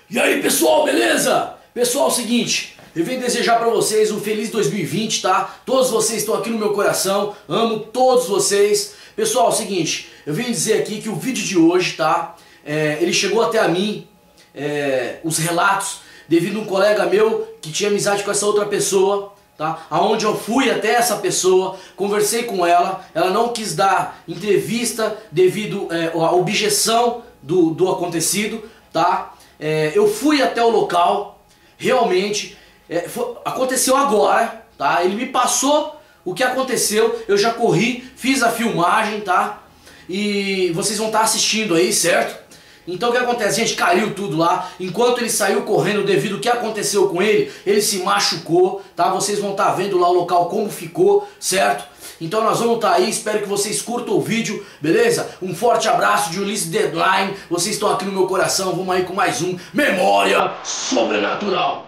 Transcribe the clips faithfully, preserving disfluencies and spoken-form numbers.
E aí, pessoal, beleza? Pessoal, é o seguinte, eu venho desejar pra vocês um feliz dois mil e vinte, tá? Todos vocês estão aqui no meu coração, amo todos vocês. Pessoal, é o seguinte, eu venho dizer aqui que o vídeo de hoje, tá? É, ele chegou até a mim, é, os relatos, devido a um colega meu que tinha amizade com essa outra pessoa, tá? Aonde eu fui até essa pessoa, conversei com ela, ela não quis dar entrevista devido é, à objeção do, do acontecido, tá? É, eu fui até o local, realmente, é, foi, aconteceu agora, tá? Ele me passou o que aconteceu, eu já corri, fiz a filmagem, tá? E vocês vão estar assistindo aí, certo? Então o que acontece? A gente caiu tudo lá, enquanto ele saiu correndo devido ao que aconteceu com ele, ele se machucou, tá? Vocês vão estar vendo lá o local como ficou, certo? Então nós vamos estar aí, espero que vocês curtam o vídeo, beleza? Um forte abraço de Ulisses Deadline, vocês estão aqui no meu coração, vamos aí com mais um Memória Sobrenatural.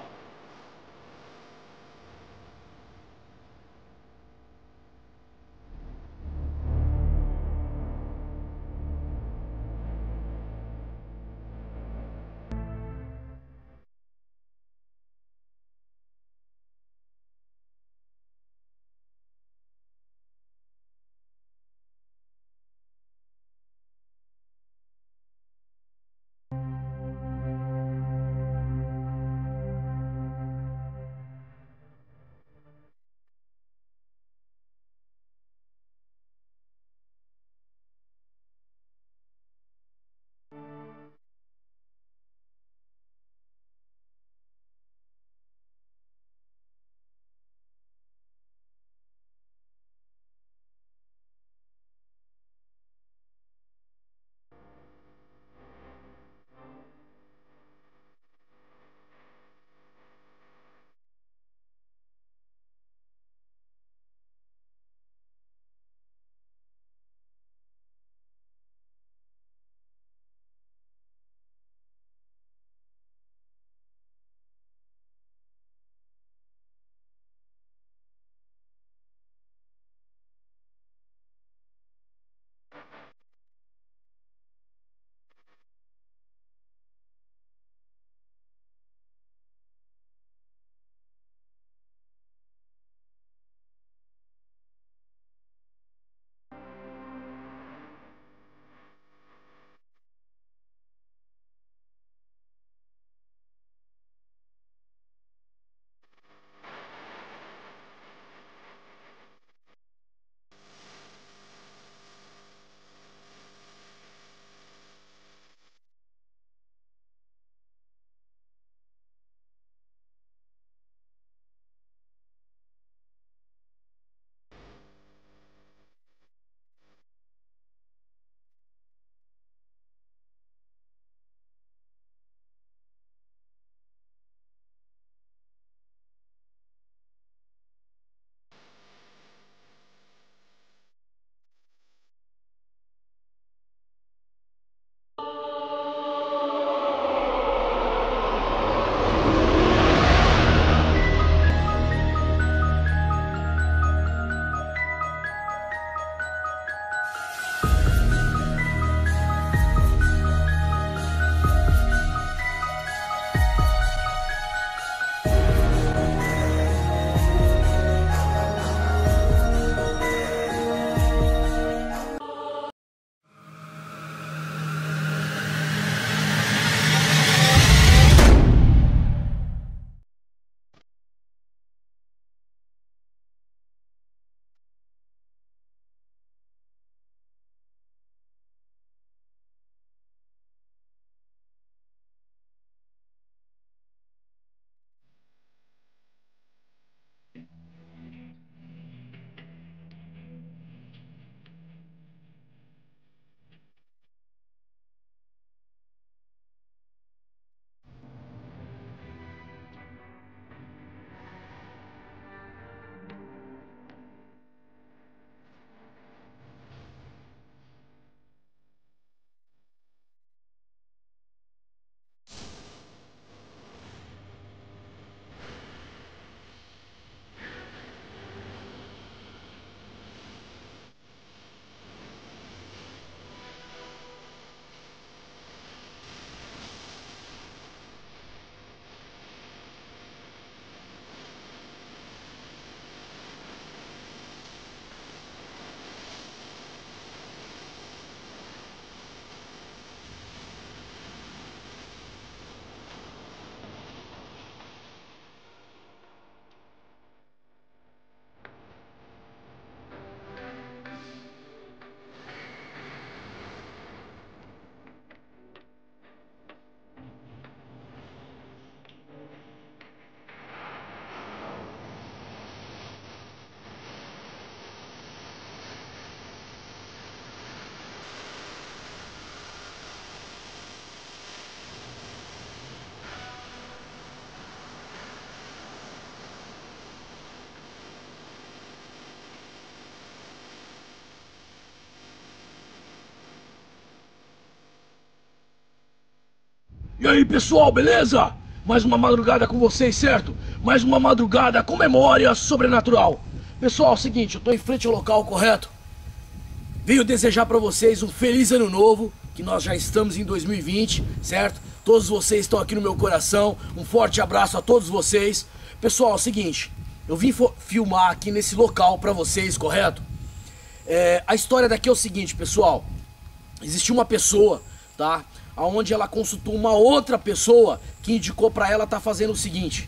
E aí pessoal, beleza? Mais uma madrugada com vocês, certo? Mais uma madrugada com memória sobrenatural. Pessoal, é o seguinte, eu tô em frente ao local, correto? Venho desejar pra vocês um feliz ano novo, que nós já estamos em dois mil e vinte, certo? Todos vocês estão aqui no meu coração, um forte abraço a todos vocês. Pessoal, é o seguinte, eu vim filmar aqui nesse local pra vocês, correto? É, a história daqui é o seguinte, pessoal. Existiu uma pessoa, tá? Onde ela consultou uma outra pessoa que indicou pra ela tá fazendo o seguinte.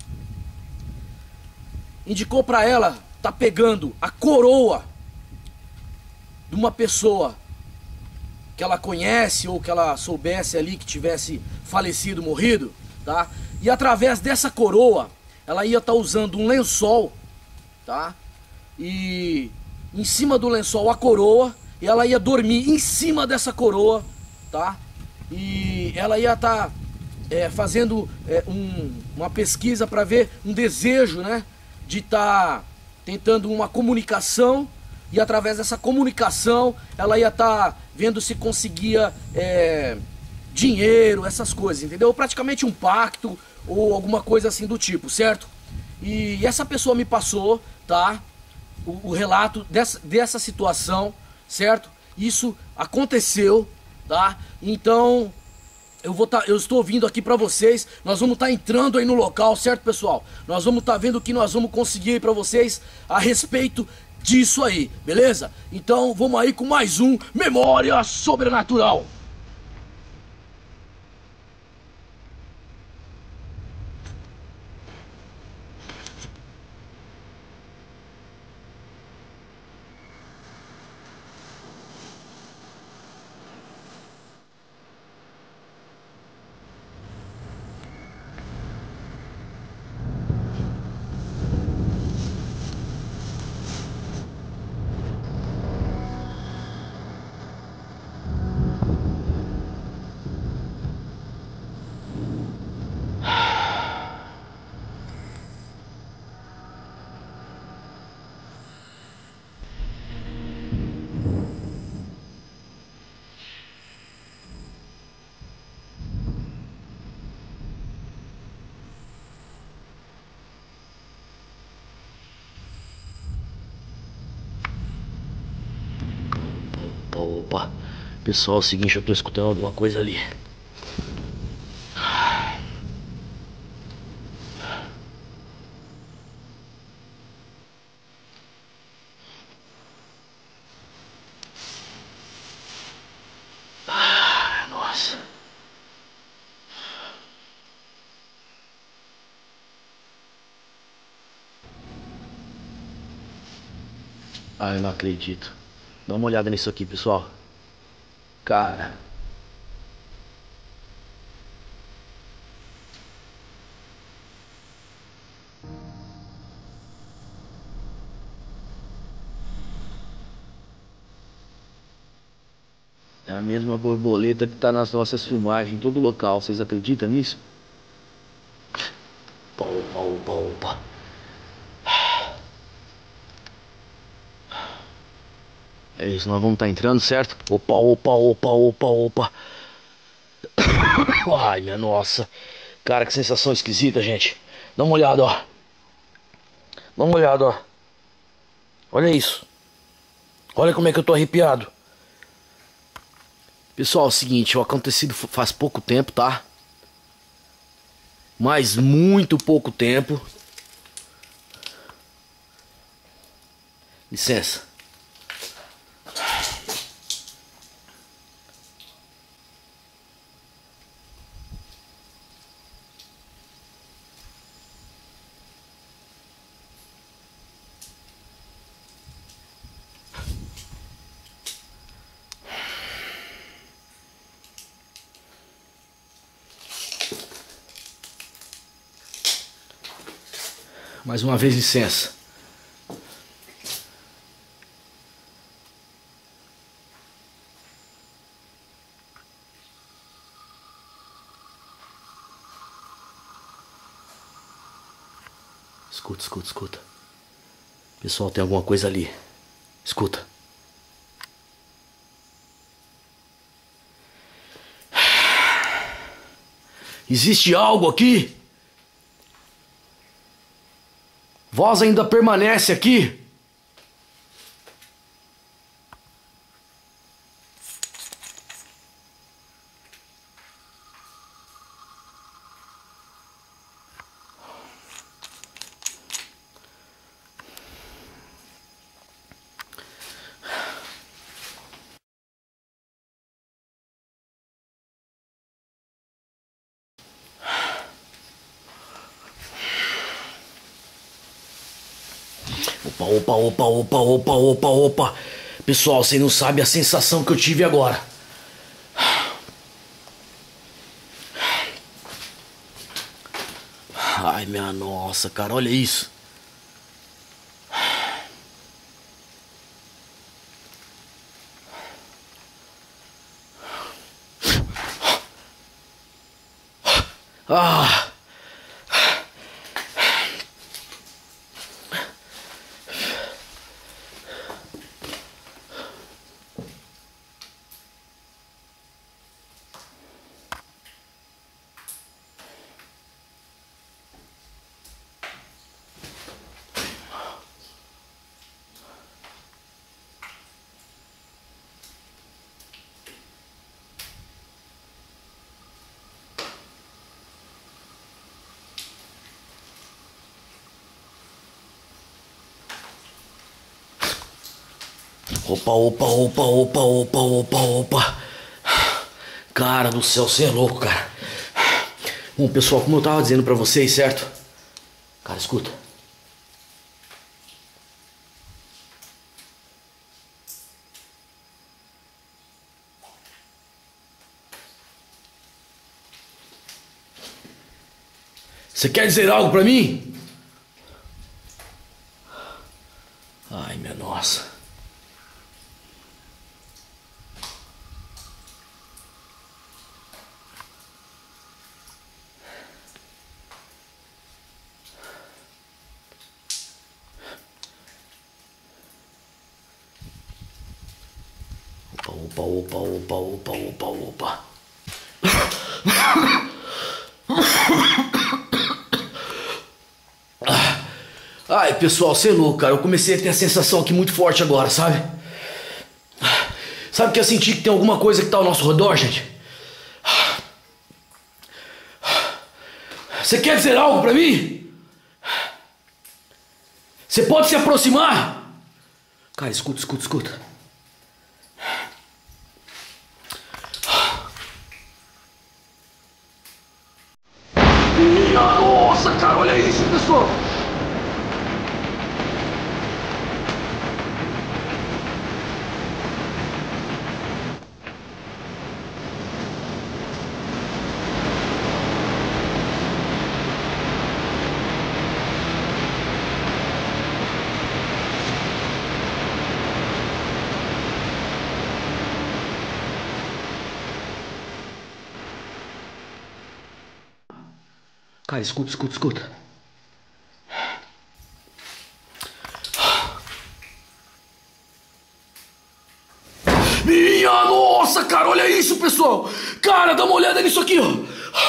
Indicou pra ela tá pegando a coroa de uma pessoa que ela conhece ou que ela soubesse ali que tivesse falecido, morrido, tá? E através dessa coroa, ela ia estar usando um lençol, tá? E em cima do lençol a coroa, e ela ia dormir em cima dessa coroa, tá? E ela ia estar tá, é, fazendo é, um, uma pesquisa para ver um desejo, né? De estar tá tentando uma comunicação, e através dessa comunicação ela ia estar tá vendo se conseguia é, dinheiro, essas coisas, entendeu? Praticamente um pacto ou alguma coisa assim do tipo, certo? E essa pessoa me passou, tá? O, o relato dessa, dessa situação, certo? Isso aconteceu, tá? Então eu vou tá, eu estou vindo aqui pra vocês. Nós vamos estar tá entrando aí no local, certo, pessoal? Nós vamos estar tá vendo o que nós vamos conseguir aí pra vocês a respeito disso aí, beleza? Então vamos aí com mais um Memória Sobrenatural. Opa, pessoal, é o seguinte, eu tô escutando alguma coisa ali. Ah, nossa. Ah, eu não acredito. Dá uma olhada nisso aqui, pessoal. Cara. É a mesma borboleta que tá nas nossas filmagens em todo local. Vocês acreditam nisso? Opa, opa, opa, opa. É isso, nós vamos estar entrando, certo? Opa, opa, opa, opa, opa. Ai, minha nossa. Cara, que sensação esquisita, gente. Dá uma olhada, ó. Dá uma olhada, ó. Olha isso. Olha como é que eu tô arrepiado. Pessoal, é o seguinte, o acontecido faz pouco tempo, tá? Mas muito pouco tempo. Licença. Mais uma vez, licença. Escuta, escuta, escuta. Pessoal, tem alguma coisa ali. Escuta. Existe algo aqui? Voz ainda permanece aqui? Opa, opa, opa, opa, opa, opa, opa. Pessoal, você não sabe a sensação que eu tive agora. Ai, minha nossa, cara, olha isso. Ah! Opa, opa, opa, opa, opa, opa, opa. Cara do céu, você é louco, cara. Bom, pessoal, como eu tava dizendo pra vocês, certo? Cara, escuta. Você quer dizer algo pra mim? Ai, minha nossa. Opa, opa, opa, opa, opa, opa. Ai, pessoal, você é louco, cara. Eu comecei a ter a sensação aqui muito forte agora, sabe? Sabe que eu senti que tem alguma coisa que tá ao nosso redor, gente? Você quer dizer algo pra mim? Você pode se aproximar? Cara, escuta, escuta, escuta. Minha nossa, cara, olha isso, pessoal. Cara, escuta, escuta, escuta. Minha nossa, cara, olha isso, pessoal. Cara, dá uma olhada nisso aqui, ó.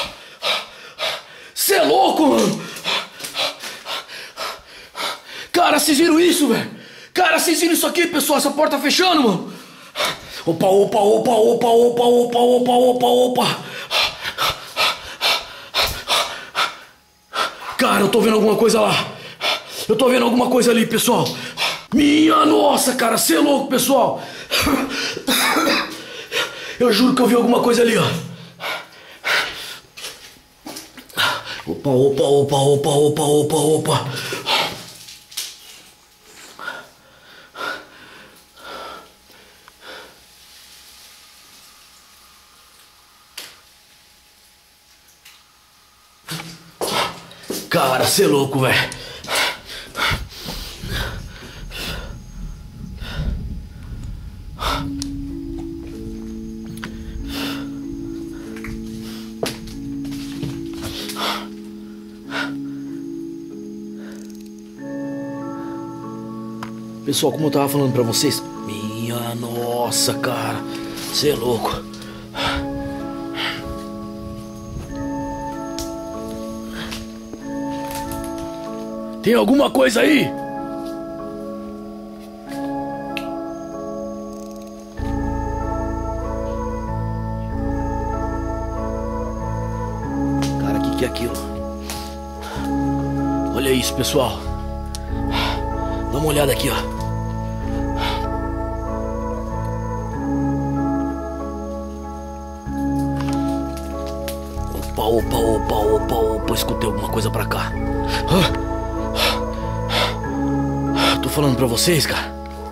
Cê é louco, mano. Cara, vocês viram isso, velho? Cara, vocês viram isso aqui, pessoal? Essa porta fechando, mano. Opa, opa, opa, opa, opa, opa, opa, opa, opa. Cara, eu tô vendo alguma coisa lá. Eu tô vendo alguma coisa ali, pessoal. Minha nossa, cara, cê é louco, pessoal. Eu juro que eu vi alguma coisa ali, ó. Opa, opa, opa, opa, opa, opa, opa. Cara, cê é louco, velho. Pessoal, como eu tava falando pra vocês, minha nossa, cara, cê é louco. Tem alguma coisa aí? Cara, o que, que é aquilo? Olha isso, pessoal. Dá uma olhada aqui, ó. Opa, opa, opa, opa, opa, escutei alguma coisa pra cá. Tô falando pra vocês, cara.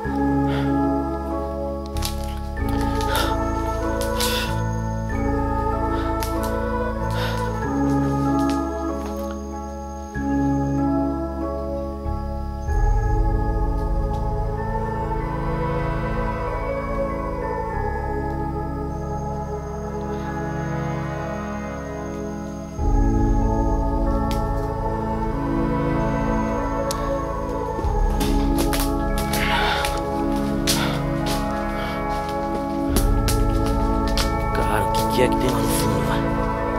O que é que tem lá no fundo, velho?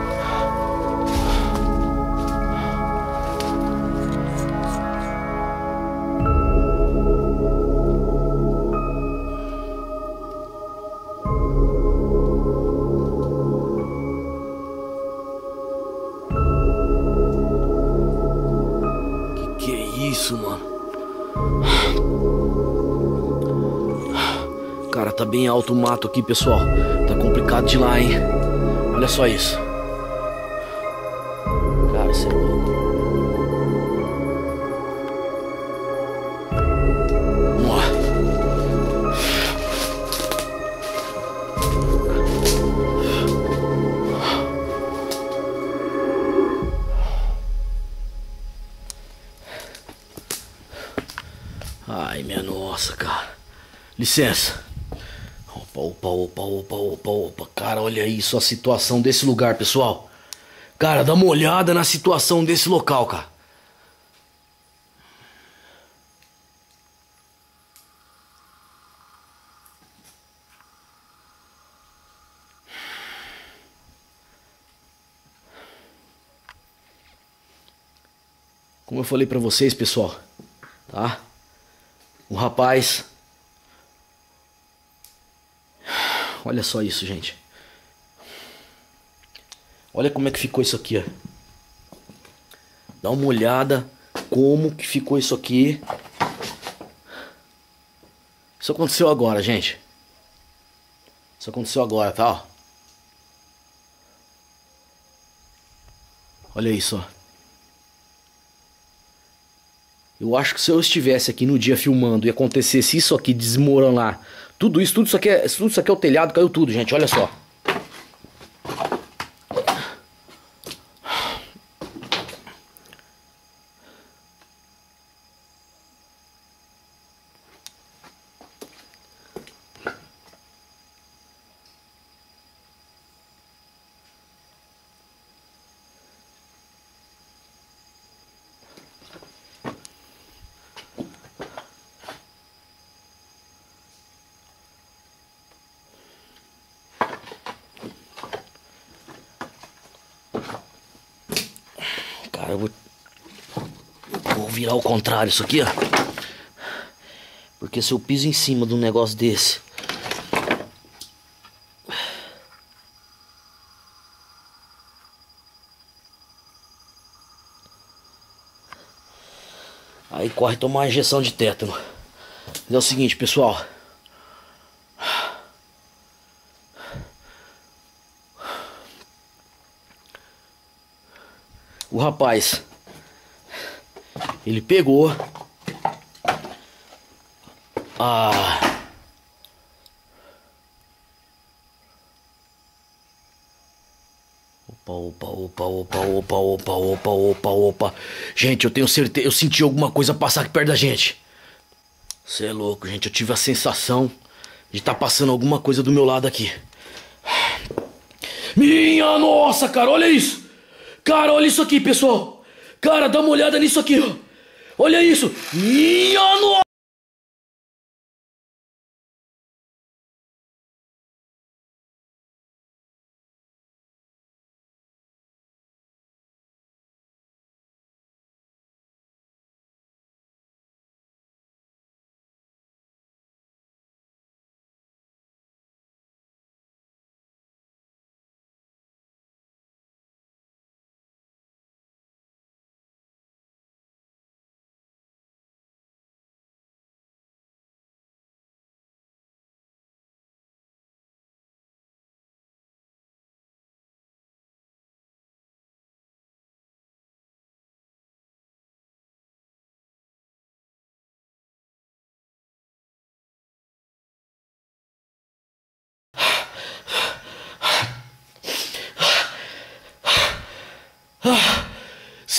Que que é isso, mano? Cara, tá bem alto o mato aqui, pessoal. Tá complicado de ir lá, hein? Olha só isso. Cara, isso é louco. Ai, minha nossa, cara. Licença. Opa, opa, opa, opa, opa, opa. Cara, olha isso, a situação desse lugar, pessoal. Cara, dá uma olhada na situação desse local, cara. Como eu falei pra vocês, pessoal, tá? O rapaz... Olha só isso, gente. Olha como é que ficou isso aqui, ó. Dá uma olhada como que ficou isso aqui. Isso aconteceu agora, gente. Isso aconteceu agora, tá? Ó. Olha isso, ó. Eu acho que se eu estivesse aqui no dia filmando e acontecesse isso aqui, desmoronar, tudo isso, tudo isso aqui é, tudo isso aqui é o telhado, caiu tudo, gente, olha só. Cara, eu vou, vou virar ao contrário isso aqui, ó. Porque se eu piso em cima de um negócio desse... Aí corre tomar uma injeção de tétano. Mas é o seguinte, pessoal. O rapaz, ele pegou a... Opa, opa, opa, opa, opa, opa, opa, opa, opa. Gente, eu tenho certeza, eu senti alguma coisa passar aqui perto da gente. Você é louco, gente, eu tive a sensação de estar tá passando alguma coisa do meu lado aqui. Minha nossa, cara, olha isso. Cara, olha isso aqui, pessoal. Cara, dá uma olhada nisso aqui, ó. Olha isso. Minha nossa.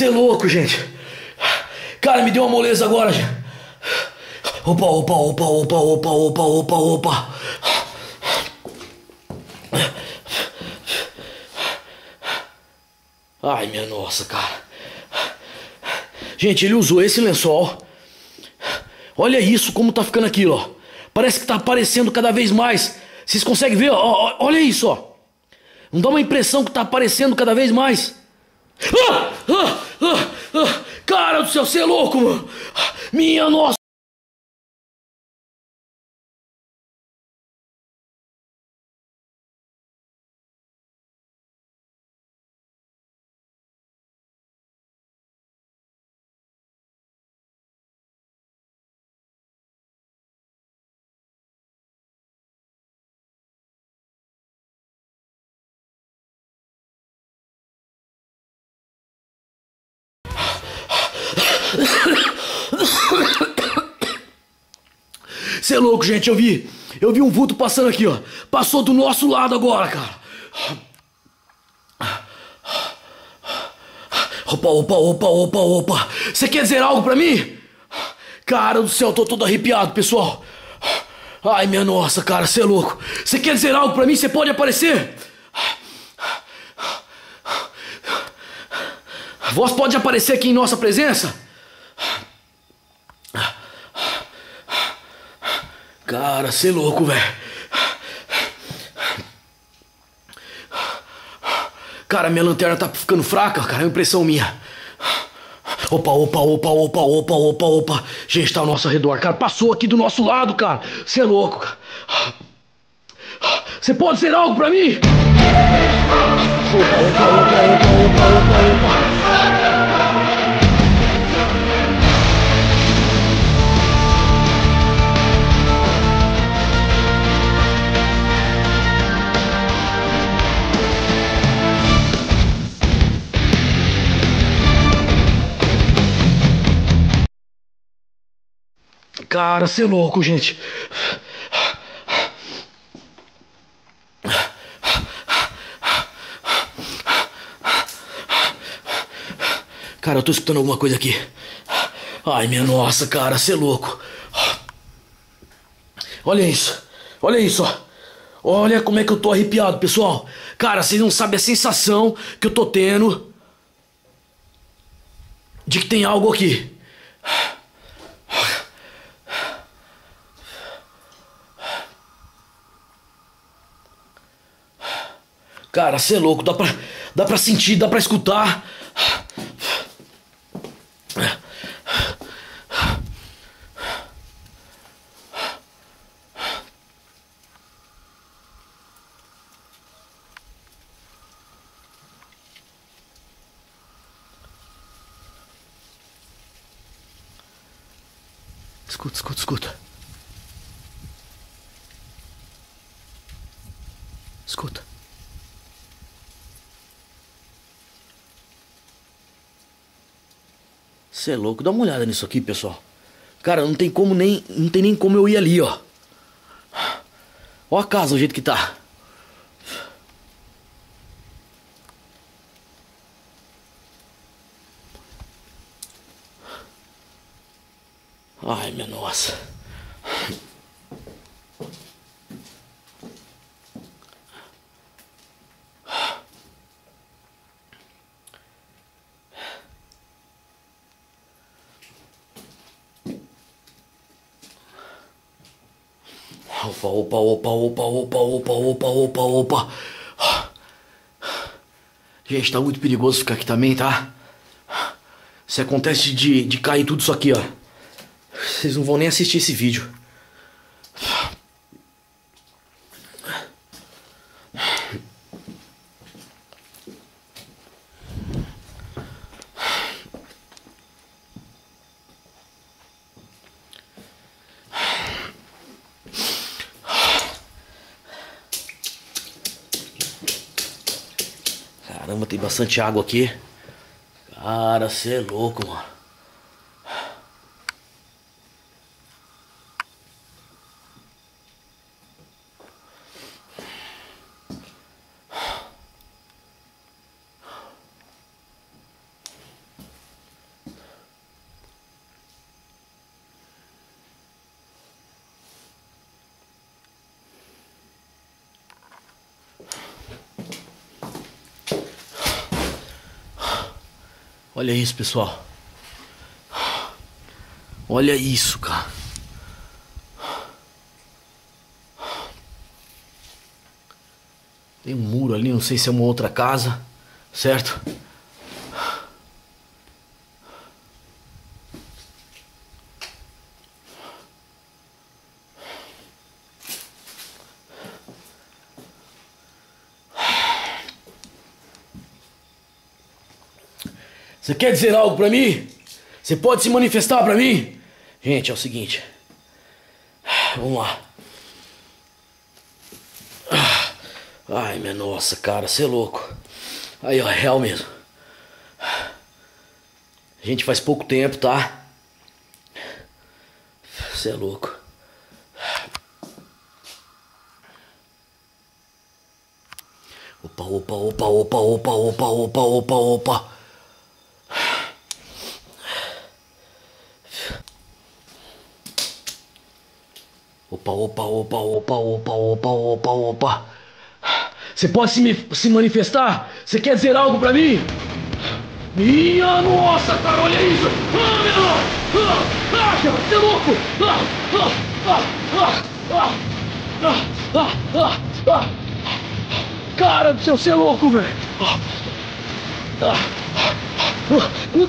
Você é louco, gente. Cara, me deu uma moleza agora, gente. Opa, opa, opa, opa, opa, opa, opa, opa. Ai, minha nossa, cara. Gente, ele usou esse lençol. Olha isso, como tá ficando aquilo, ó. Parece que tá aparecendo cada vez mais. Vocês conseguem ver? Ó, ó, olha isso, ó. Não dá uma impressão que tá aparecendo cada vez mais? Ah! Ah! Ah! Ah! Cara do céu, você é louco, mano. Minha nossa. Você é louco, gente, eu vi. Eu vi um vulto passando aqui, ó. Passou do nosso lado agora, cara. Opa, opa, opa, opa, opa. Você quer dizer algo pra mim? Cara do céu, eu tô todo arrepiado, pessoal. Ai, minha nossa, cara, você é louco. Você quer dizer algo pra mim? Você pode aparecer? A voz pode aparecer aqui em nossa presença? Cara, você é louco, velho. Cara, minha lanterna tá ficando fraca, cara, é uma impressão minha. Opa, opa, opa, opa, opa, opa, opa. Gente, tá ao nosso redor, cara. Passou aqui do nosso lado, cara. Você é louco, cara. Você pode ser algo pra mim? Opa, opa, opa, opa, opa, opa, opa. Cara, você é louco, gente. Cara, eu tô escutando alguma coisa aqui. Ai, minha nossa, cara, você é louco. Olha isso. Olha isso, ó. Olha como é que eu tô arrepiado, pessoal. Cara, vocês não sabem a sensação que eu tô tendo de que tem algo aqui. Cara, você é louco, dá pra, dá pra sentir, dá pra escutar. Escuta, escuta, escuta. Escuta. Você é louco, dá uma olhada nisso aqui, pessoal. Cara, não tem como nem, não tem nem como eu ir ali, ó. Ó a casa, o jeito que tá. Ai, minha nossa. Opa, opa, opa, opa, opa, opa, opa, opa, opa. Gente, tá muito perigoso ficar aqui também, tá? Se acontece de, de cair tudo isso aqui, ó, vocês não vão nem assistir esse vídeo. Caramba, tem bastante água aqui. Cara, você é louco, mano. Olha isso, pessoal. Olha isso, cara. Tem um muro ali, não sei se é uma outra casa, certo? Você quer dizer algo pra mim? Você pode se manifestar pra mim? Gente, é o seguinte. Vamos lá. Ai, minha nossa, cara, você é louco. Aí, ó, é real mesmo. A gente faz pouco tempo, tá? Você é louco. Opa, opa, opa, opa, opa, opa, opa, opa, opa. Opa, opa, opa, opa, opa, opa, opa, opa. Você pode se, me, se manifestar? Você quer dizer algo pra mim? Minha nossa, cara, olha isso! Ah, meu! Ah, ah, cara, você é louco! Ah, ah, ah, ah, ah, ah, ah, ah. Cara do céu, você é louco, velho! Ah, ah, ah,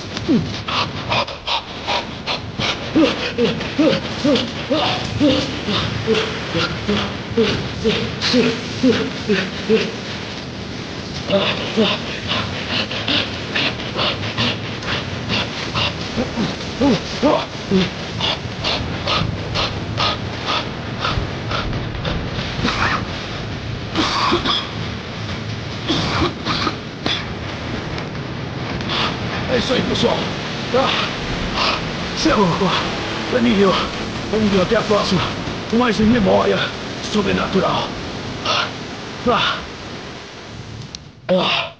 é isso aí, pessoal. Você é louco. Danilo, Danilo, até a próxima. Com mais uma memória sobrenatural. Ah, ah, ah.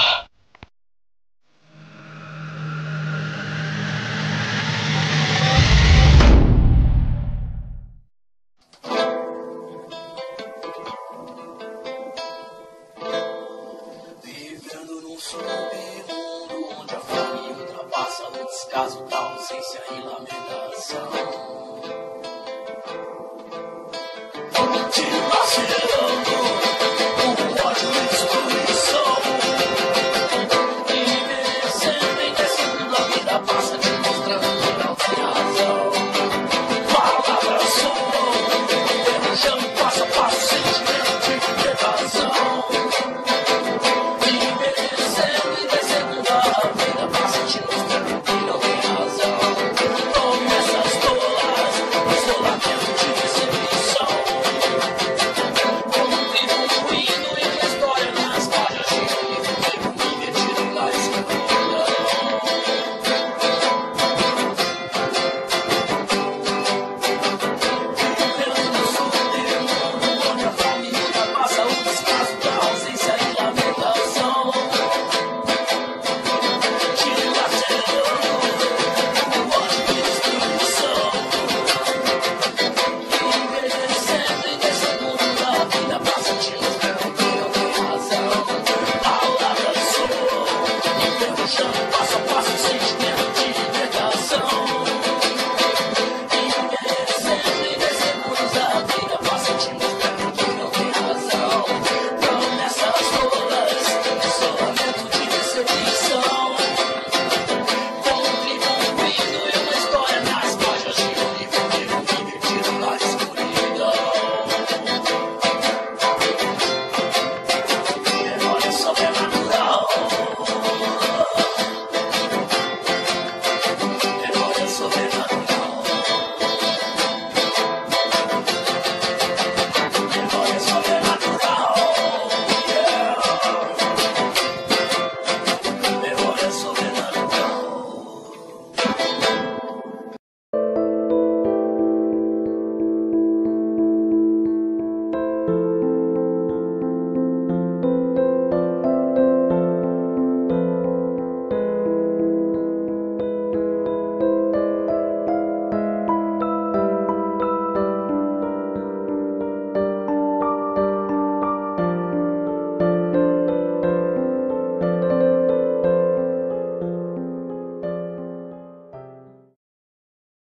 Vivendo num submundo onde a fome ultrapassa o descaso da ausência e lamentação. Te vacilando.